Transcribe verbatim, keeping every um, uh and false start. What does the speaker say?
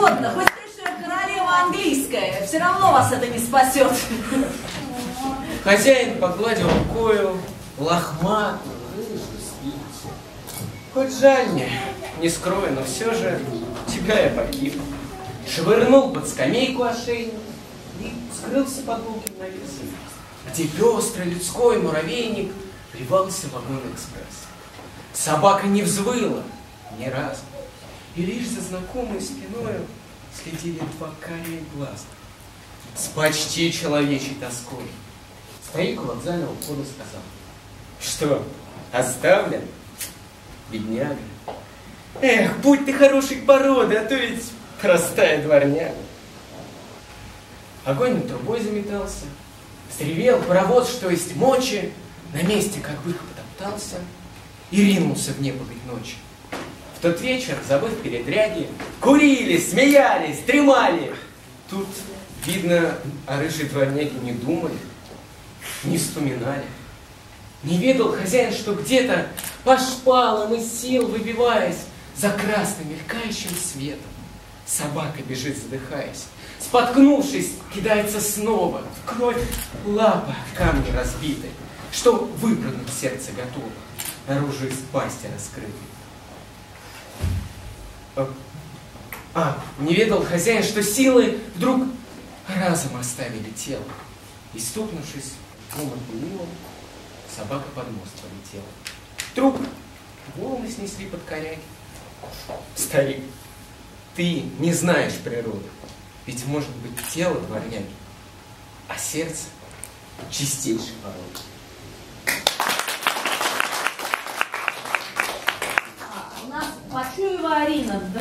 угодно, хоть бывшая королева английская, все равно вас это не спасет. Хозяин погладил рукою лохматую рыжую спицу. Хоть жаль мне, не скрою, но все же тебя я погиб. Швырнул под скамейку ошейник и скрылся под гулким навесом, где пестрый людской муравейник плевался вагон-экспресс. Собака не взвыла ни разу, и лишь за знакомой спиною следили два карие глаза с почти человечей тоской. Старик у вокзального входа сказал: что, оставлен? Бедняга. Эх, будь ты хорошей породы, а то ведь простая дворняга. Огонь над трубой заметался, взревел паровоз, что есть мочи, на месте как бы потоптался и ринулся в непогодь ночи. В тот вечер, забыв передряги, курили, смеялись, дремали. Тут, видно, о рыжей дворняге не думали, не вспоминали. Не ведал хозяин, что где-то по шпалам из сил выбиваясь за красным мелькающим светом, собака бежит, задыхаясь, споткнувшись, кидается снова в кровь лапа в камни разбитой, что выпрыгнуть сердце готово, наружу из пасти раскрытой. А, не ведал хозяин, что силы вдруг разом оставили тело, и, стукнувшись умом пылилом, собака под мост полетела. Труп волны снесли под коряги. Старик, ты не знаешь природы, ведь может быть тело дворняги, а сердце чистейшей породы. А, у нас Почуева Арина.